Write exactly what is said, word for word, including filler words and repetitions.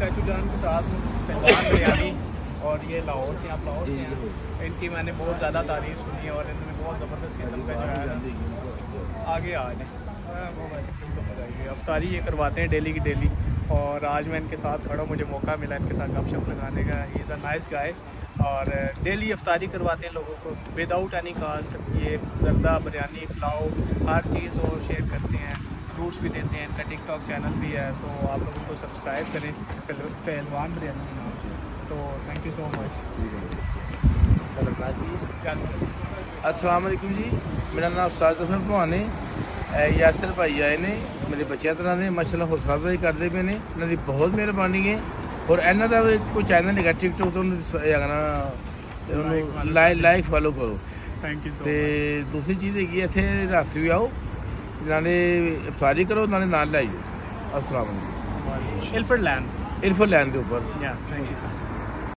Catechu जान के साथ पहलवान बिरयानी, और ये लाहौर से, आप लाहौर से हैं। इनकी मैंने बहुत ज़्यादा तारीफ़ सुनी है और इन्होंने बहुत ज़बरदस्त किस्म का जो है आगे आ जाए अफ्तारी ये करवाते हैं डेली की डेली। और आज मैं इनके साथ खड़ा हूँ, मुझे मौका मिला इनके साथ गपशप लगाने का। He is a nice guy और डेली अफ्तारी करवाते हैं लोगों को विदाउट एनी कास्ट। ये जर्दा बिरयानी पुलाव हर चीज़ वो शेयर करते हैं, फ्रूट्स भी देते हैं। इनका टिकटॉक चैनल भी है, तो आप लोग उनको सब्सक्राइब करें, पहलवान बिरयानी के नाम से। तो थैंक यू सो मच। अस्सलाम वालेकुम जी, मेरा नाम उस्ताद हसन भलवान है। यासर भाई आए ने मेरे बच्चे तरह ने माशाल्लाह हौसला अफजाई करते पे ने, इन्होंने बहुत मेहरबानी है। और इन्हों का कोई चैनल है टिकटॉक तो उन्होंने लाइक लाइक फॉलो करो। Thank you. तो दूसरी चीज़ है इतने रात भी आओ, नाले इफ्तारी करो, नाले नाल लाई जाओ। अस्सलाम वालेकुम। इल्फर्ड लैंड इल्फर्ड लैंड के ऊपर। या थैंक यू।